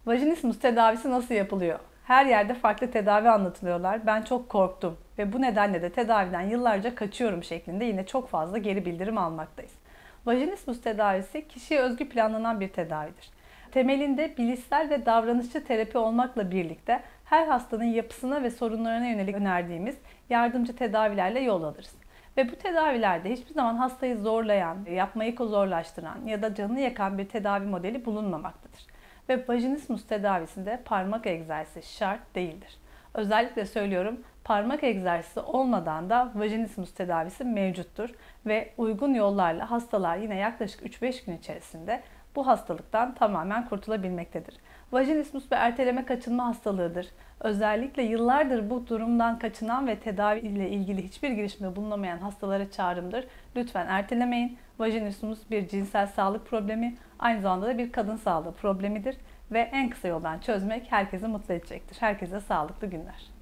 Vajinismus tedavisi nasıl yapılıyor? Her yerde farklı tedavi anlatılıyorlar. Ben çok korktum ve bu nedenle de tedaviden yıllarca kaçıyorum şeklinde yine çok fazla geri bildirim almaktayız. Vajinismus tedavisi kişiye özgü planlanan bir tedavidir. Temelinde bilişsel ve davranışçı terapi olmakla birlikte her hastanın yapısına ve sorunlarına yönelik önerdiğimiz yardımcı tedavilerle yol alırız. Ve bu tedavilerde hiçbir zaman hastayı zorlayan, yapmayı zorlaştıran ya da canını yakan bir tedavi modeli bulunmamaktadır. Ve vajinismus tedavisinde parmak egzersizi şart değildir. Özellikle söylüyorum, parmak egzersizi olmadan da vajinismus tedavisi mevcuttur ve uygun yollarla hastalar yine yaklaşık 3-5 gün içerisinde bu hastalıktan tamamen kurtulabilmektedir. Vajinismus bir erteleme kaçınma hastalığıdır. Özellikle yıllardır bu durumdan kaçınan ve tedavi ile ilgili hiçbir girişimde bulunamayan hastalara çağrımdır. Lütfen ertelemeyin. Vajinismus bir cinsel sağlık problemi, aynı zamanda da bir kadın sağlığı problemidir ve en kısa yoldan çözmek herkesi mutlu edecektir. Herkese sağlıklı günler.